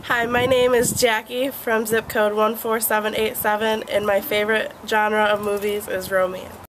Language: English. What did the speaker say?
Hi, my name is Jackie from zip code 14787 and my favorite genre of movies is romance.